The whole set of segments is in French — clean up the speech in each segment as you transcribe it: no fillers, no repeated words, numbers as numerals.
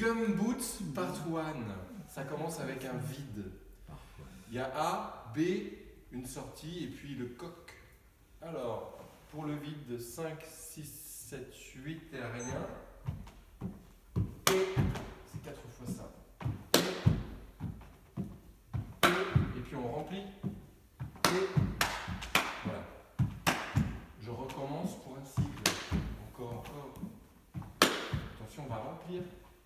Gumboots Part 1. Ça commence avec un vide. Il y a A, B, une sortie et puis le coq. Alors, pour le vide, 5, 6, 7, 8 et rien. Et c'est 4 fois ça. Et puis on remplit. Et voilà. Je recommence pour un cycle. Encore. Attention, on va remplir.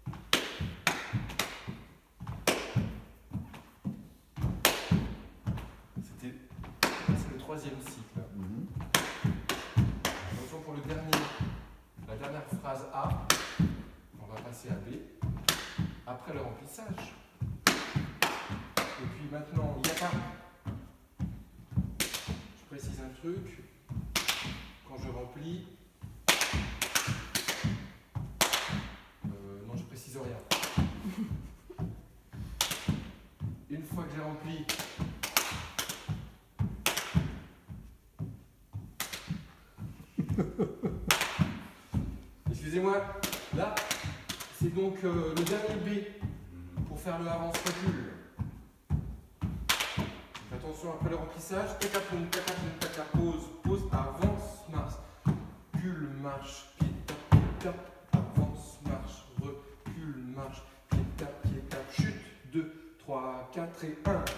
C'est le troisième cycle. Attention pour le dernier. La dernière phrase A. On va passer à B. Après le remplissage. Et puis maintenant, il n'y a pas. Je précise un truc. Quand je remplis. Non, je précise rien. Une fois que j'ai rempli. Excusez-moi, là, c'est donc le dernier B pour faire le avance-recul. Attention, après le remplissage, taca, pause, avance, marche, recule, marche, pied, tape, avance, marche, recule, marche, pied, tape, chute, 2, 3, 4 et 1.